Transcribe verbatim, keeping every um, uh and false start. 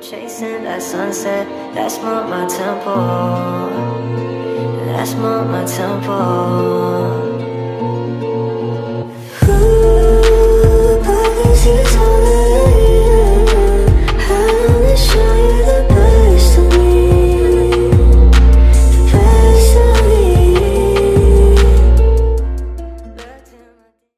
Chasing that sunset, that's more my tempo. That's more my tempo.